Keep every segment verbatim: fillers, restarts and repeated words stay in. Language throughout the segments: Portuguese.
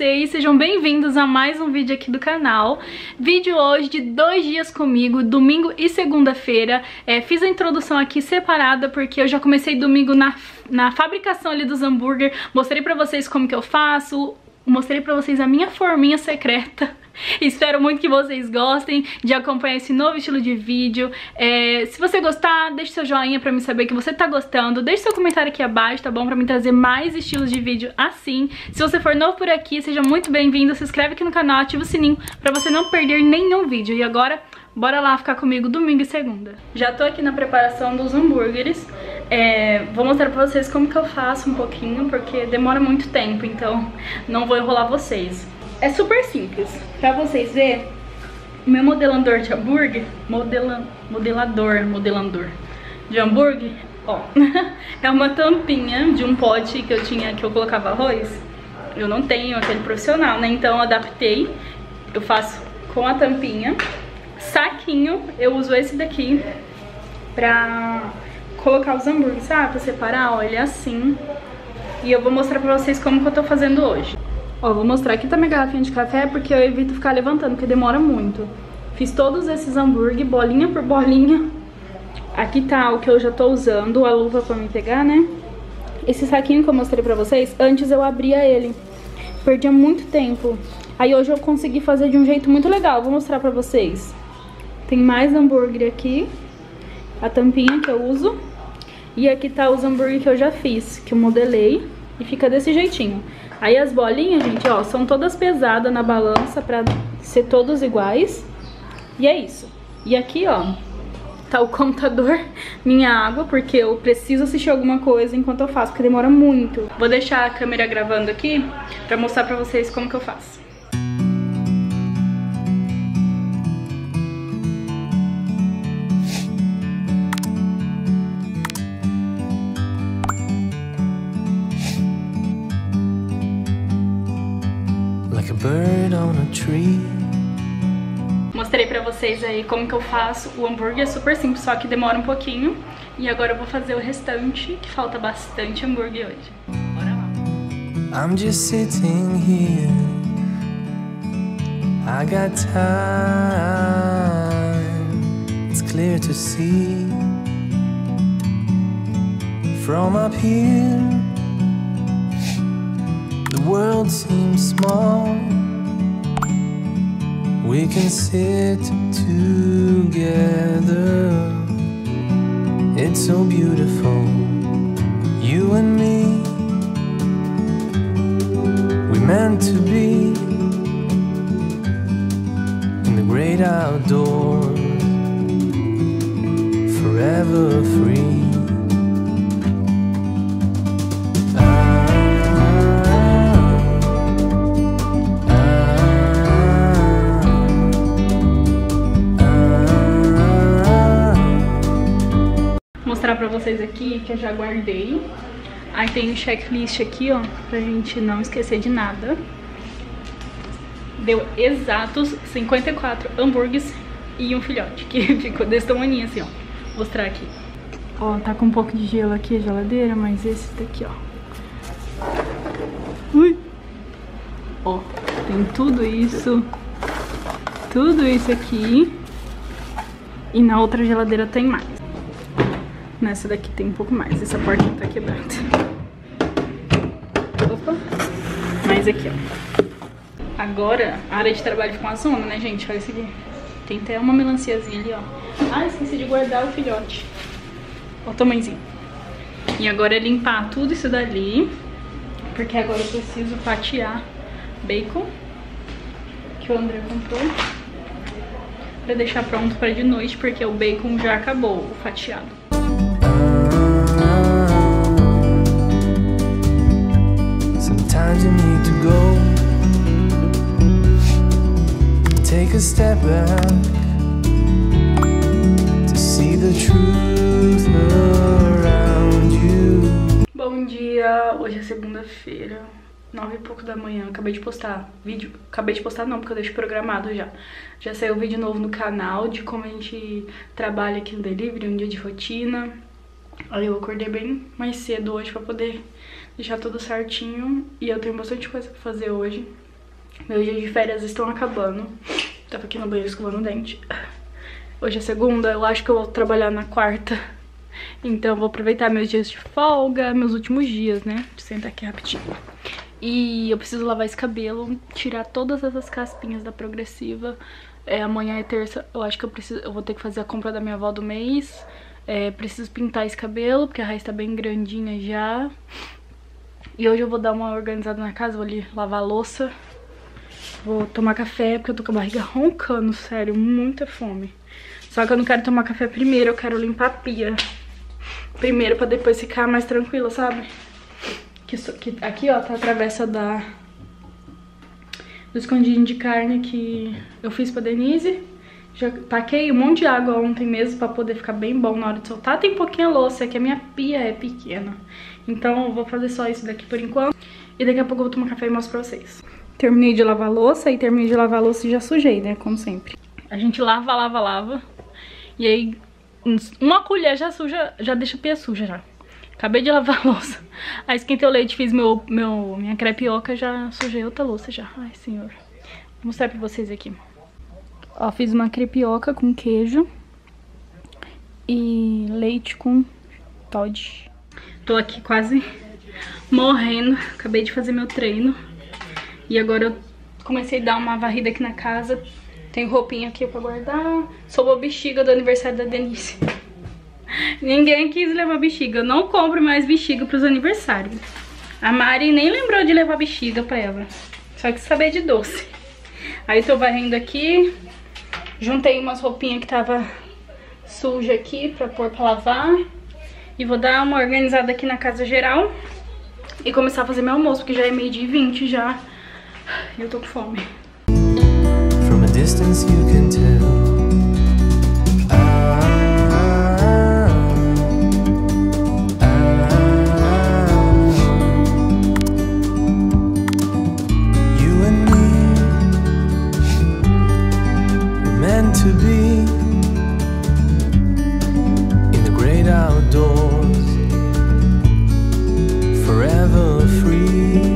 vocês? Sejam bem-vindos a mais um vídeo aqui do canal. Vídeo hoje de dois dias comigo, domingo e segunda-feira. é, Fiz a introdução aqui separada porque eu já comecei domingo na, na fabricação ali dos hambúrguer. Mostrei pra vocês como que eu faço, mostrei pra vocês a minha forminha secreta. Espero muito que vocês gostem de acompanhar esse novo estilo de vídeo. é, Se você gostar, deixe seu joinha pra me saber que você tá gostando. Deixe seu comentário aqui abaixo, tá bom? Pra me trazer mais estilos de vídeo assim. Se você for novo por aqui, seja muito bem-vindo. Se inscreve aqui no canal, ativa o sininho pra você não perder nenhum vídeo. E agora, bora lá ficar comigo domingo e segunda. Já tô aqui na preparação dos hambúrgueres. é, Vou mostrar pra vocês como que eu faço um pouquinho, porque demora muito tempo, então não vou enrolar vocês. É super simples. Pra vocês verem, o meu modelador de hambúrguer, modela, modelador, modelador de hambúrguer, ó, é uma tampinha de um pote que eu tinha, que eu colocava arroz. Eu não tenho aquele profissional, né? Então eu adaptei, eu faço com a tampinha. Saquinho, eu uso esse daqui pra colocar os hambúrgueres, sabe? Pra separar, ó, ele é assim. E eu vou mostrar pra vocês como que eu tô fazendo hoje. Ó, vou mostrar aqui tá minha garrafinha de café porque eu evito ficar levantando, porque demora muito. Fiz todos esses hambúrguer, bolinha por bolinha. Aqui tá o que eu já tô usando, a luva pra me pegar, né? Esse saquinho que eu mostrei pra vocês, antes eu abria ele. Perdia muito tempo. Aí hoje eu consegui fazer de um jeito muito legal, vou mostrar pra vocês. Tem mais hambúrguer aqui, a tampinha que eu uso. E aqui tá os hambúrguer que eu já fiz, que eu modelei. E fica desse jeitinho. Aí as bolinhas, gente, ó, são todas pesadas na balança pra ser todos iguais. E é isso. E aqui, ó, tá o computador, minha água, porque eu preciso assistir alguma coisa enquanto eu faço, porque demora muito. Vou deixar a câmera gravando aqui pra mostrar pra vocês como que eu faço. Bird on a tree. Mostrei pra vocês aí como que eu faço. O hambúrguer é super simples, só que demora um pouquinho. E agora eu vou fazer o restante, que falta bastante hambúrguer hoje. Bora lá. I'm just sitting here. I got time. It's clear to see. From up here, the world seems small. We can sit together. It's so beautiful, you and me. We meant to be in the great outdoors, forever free. Mostrar pra vocês aqui que eu já guardei. Aí tem o checklist aqui, ó, pra gente não esquecer de nada. Deu exatos cinquenta e quatro hambúrgueres e um filhote, que ficou desse tamanho assim, ó. Vou mostrar aqui. Ó, tá com um pouco de gelo aqui a geladeira, mas esse daqui, ó. Ui! Ó, tem tudo isso. Tudo isso aqui. E na outra geladeira tem mais. Nessa daqui tem um pouco mais. Essa porta tá quebrada. Opa. Mais aqui, ó. Agora, a área de trabalho fica uma zona, né, gente? Olha isso aqui. Tem até uma melanciazinha ali, ó. Ah, esqueci de guardar o filhote. Ó o tamanhozinho. E agora é limpar tudo isso dali. Porque agora eu preciso fatiar bacon. Que o André comprou. Pra deixar pronto pra de noite, porque o bacon já acabou, o fatiado. Sometimes you need to go, take a step back to see the truth around you. Bom dia, hoje é segunda-feira, nove e pouco da manhã. Acabei de postar vídeo, acabei de postar não, porque eu deixo programado já. Já saiu vídeo novo no canal de como a gente trabalha aqui no delivery, um dia de rotina. Aí eu acordei bem mais cedo hoje pra poder deixar tudo certinho. E eu tenho bastante coisa pra fazer hoje. Meus dias de férias estão acabando. Tava aqui no banheiro escovando o dente. Hoje é segunda, eu acho que eu vou trabalhar na quarta. Então eu vou aproveitar meus dias de folga, meus últimos dias, né? Deixa eu sentar aqui rapidinho. E eu preciso lavar esse cabelo, tirar todas essas caspinhas da progressiva. É, amanhã é terça, eu acho que eu preciso, eu vou ter que fazer a compra da minha avó do mês. É, preciso pintar esse cabelo, porque a raiz tá bem grandinha já. E hoje eu vou dar uma organizada na casa, vou ali lavar a louça. Vou tomar café, porque eu tô com a barriga roncando, sério, muita fome. Só que eu não quero tomar café primeiro, eu quero limpar a pia primeiro, pra depois ficar mais tranquila, sabe? Que, que, aqui, ó, tá a travessa da, do escondidinho de carne que eu fiz pra Denise. Já taquei um monte de água ontem mesmo pra poder ficar bem bom na hora de soltar. Tem pouquinha louça, é que a minha pia é pequena. Então eu vou fazer só isso daqui por enquanto. E daqui a pouco eu vou tomar café e mostro pra vocês. Terminei de lavar a louça e terminei de lavar a louça e já sujei, né? Como sempre. A gente lava, lava, lava. E aí, uma colher já suja, já deixa a pia suja já. Acabei de lavar a louça. Aí esquentei o leite, fiz meu, meu, minha crepioca, já sujei outra louça já. Ai, senhor. Vou mostrar pra vocês aqui. Ó, fiz uma crepioca com queijo e leite com Toddy. Tô aqui quase morrendo. Acabei de fazer meu treino. E agora eu comecei a dar uma varrida aqui na casa. Tem roupinha aqui pra guardar. Sobrou bexiga do aniversário da Denise. Ninguém quis levar bexiga. Eu não compro mais bexiga pros aniversários. A Mari nem lembrou de levar bexiga pra ela. Só que saber de doce. Aí eu tô varrendo aqui. Juntei umas roupinhas que tava suja aqui pra pôr pra lavar. E vou dar uma organizada aqui na casa geral. E começar a fazer meu almoço, porque já é meio-dia e vinte já. E eu tô com fome. From a distance you can tell. Ah, ah, ah. You and me were meant to be in the great outdoors, forever free.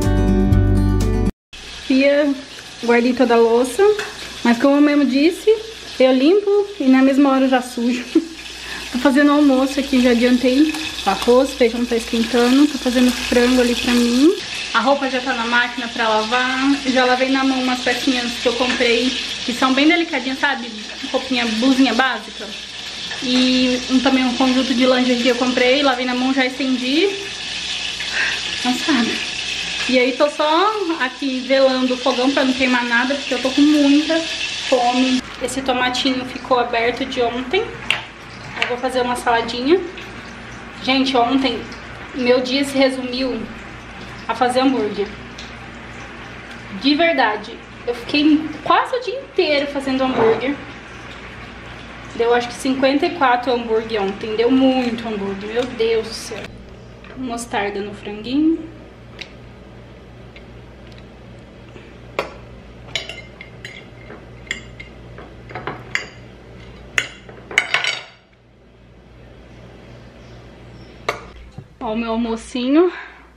Pia, guardei toda a louça, mas como eu mesmo disse, eu limpo e na mesma hora eu já sujo. Tô fazendo almoço aqui, já adiantei arroz, feijão tá esquentando, tô fazendo frango ali pra mim. A roupa já tá na máquina pra lavar, eu já lavei na mão umas pecinhas que eu comprei, que são bem delicadinhas, sabe? Roupinha, blusinha básica. E um, também um conjunto de lingerie que eu comprei, lavei na mão, já estendi. Cansada. E aí tô só aqui velando o fogão pra não queimar nada, porque eu tô com muita fome. Esse tomatinho ficou aberto de ontem. Eu vou fazer uma saladinha. Gente, ontem meu dia se resumiu a fazer hambúrguer. De verdade. Eu fiquei quase o dia inteiro fazendo hambúrguer. Deu acho que cinquenta e quatro hambúrguer ontem. Deu muito hambúrguer, meu Deus do céu. Mostarda no franguinho. Ó, o meu almocinho.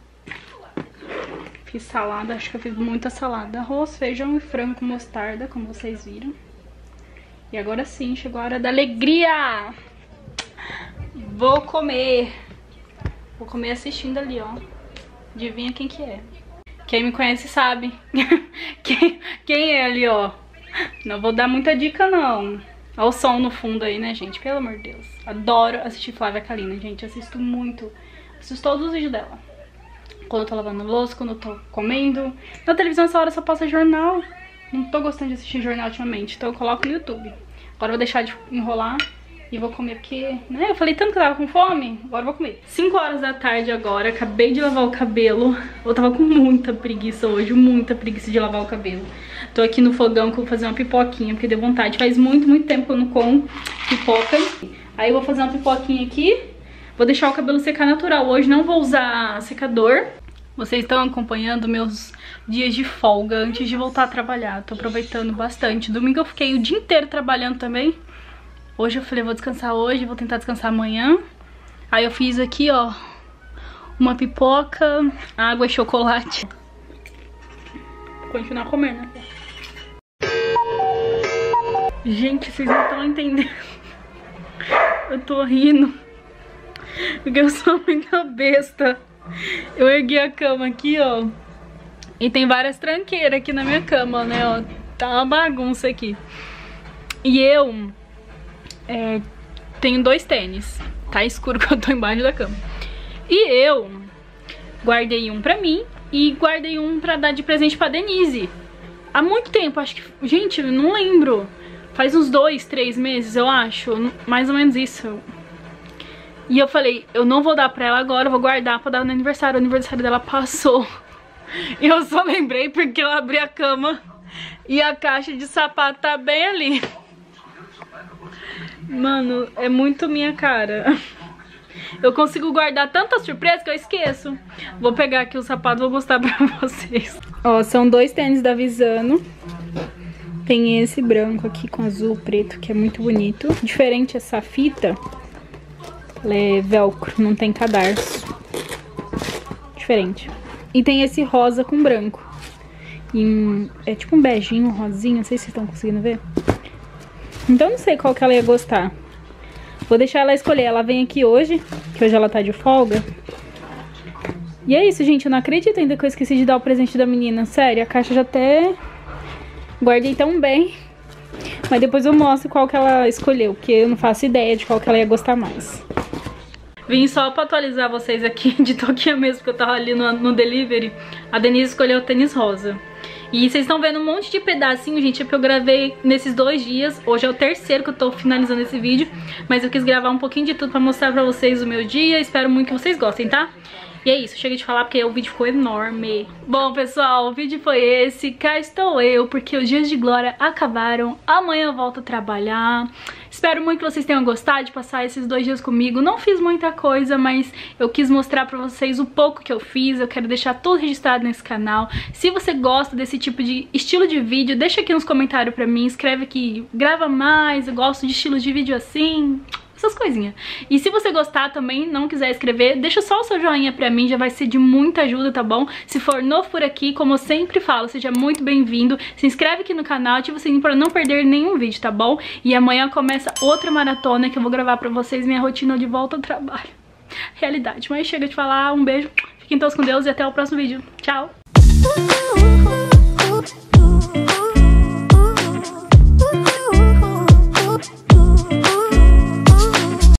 Fiz salada, acho que eu fiz muita salada. Arroz, feijão e frango com mostarda, como vocês viram. E agora sim, chegou a hora da alegria! Vou comer. Vou comer assistindo ali, ó. Adivinha quem que é? Quem me conhece sabe. quem, quem é ali, ó? Não vou dar muita dica, não. Olha o som no fundo aí, né, gente? Pelo amor de Deus. Adoro assistir Flávia Kalina, gente. Assisto muito. Assisto todos os vídeos dela. Quando eu tô lavando louça, quando eu tô comendo. Na televisão essa hora só passa jornal. Não tô gostando de assistir jornal ultimamente. Então eu coloco no YouTube. Agora eu vou deixar de enrolar e vou comer porque, né? Eu falei tanto que eu tava com fome. Agora eu vou comer. cinco horas da tarde agora. Acabei de lavar o cabelo. Eu tava com muita preguiça hoje. Muita preguiça de lavar o cabelo. Tô aqui no fogão que eu vou fazer uma pipoquinha, porque deu vontade. Faz muito, muito tempo que eu não como pipoca. Aí eu vou fazer uma pipoquinha aqui. Vou deixar o cabelo secar natural. Hoje não vou usar secador. Vocês estão acompanhando meus dias de folga antes de voltar a trabalhar. Tô aproveitando bastante. Domingo eu fiquei o dia inteiro trabalhando também. Hoje eu falei, vou descansar hoje, vou tentar descansar amanhã. Aí eu fiz aqui, ó, uma pipoca, água e chocolate. continuar comendo, né? Gente, vocês não estão entendendo. Eu tô rindo porque eu sou muito besta. Eu ergui a cama aqui, ó, e tem várias tranqueiras aqui na minha cama, né, ó. Tá uma bagunça aqui. E eu é, tenho dois tênis. Tá escuro que eu tô embaixo da cama. E eu guardei um pra mim e guardei um pra dar de presente pra Denise. Há muito tempo, acho que... Gente, eu não lembro. Faz uns dois, três meses, eu acho. Mais ou menos isso. E eu falei, eu não vou dar pra ela agora, eu vou guardar pra dar no aniversário. O aniversário dela passou. E eu só lembrei porque eu abri a cama e a caixa de sapato tá bem ali. Mano, é muito minha cara. Eu consigo guardar tanta surpresa que eu esqueço. Vou pegar aqui o sapato e vou mostrar pra vocês. Ó, são dois tênis da Visano. Tem esse branco aqui com azul, preto, que é muito bonito. Diferente essa fita. Ela é velcro, não tem cadarço. Diferente. E tem esse rosa com branco. E um, é tipo um beijinho, um rosinho, não sei se vocês estão conseguindo ver. Então não sei qual que ela ia gostar. Vou deixar ela escolher. Ela vem aqui hoje, que hoje ela tá de folga. E é isso, gente. Eu não acredito ainda que eu esqueci de dar o presente da menina. Sério, a caixa já até guardei tão bem. Mas depois eu mostro qual que ela escolheu, porque eu não faço ideia de qual que ela ia gostar mais. Vim só pra atualizar vocês aqui de Toquinha mesmo, que eu tava ali no, no delivery. A Denise escolheu o tênis rosa. E vocês estão vendo um monte de pedacinho, gente, é porque eu gravei nesses dois dias. Hoje é o terceiro que eu tô finalizando esse vídeo. Mas eu quis gravar um pouquinho de tudo pra mostrar pra vocês o meu dia. Espero muito que vocês gostem, tá? E é isso, chega de falar porque o vídeo ficou enorme. Bom, pessoal, o vídeo foi esse. Cá estou eu, porque os dias de glória acabaram. Amanhã eu volto a trabalhar. Espero muito que vocês tenham gostado de passar esses dois dias comigo. Não fiz muita coisa, mas eu quis mostrar pra vocês o pouco que eu fiz. Eu quero deixar tudo registrado nesse canal. Se você gosta desse tipo de estilo de vídeo, deixa aqui nos comentários pra mim. Escreve aqui, grava mais, eu gosto de estilo de vídeo assim... essas coisinhas. E se você gostar também, não quiser escrever, deixa só o seu joinha pra mim, já vai ser de muita ajuda, tá bom? Se for novo por aqui, como eu sempre falo, seja muito bem-vindo. Se inscreve aqui no canal, ativa o sininho pra não perder nenhum vídeo, tá bom? E amanhã começa outra maratona que eu vou gravar pra vocês, minha rotina de volta ao trabalho. Realidade. Mas chega de falar, um beijo, fiquem todos com Deus e até o próximo vídeo. Tchau!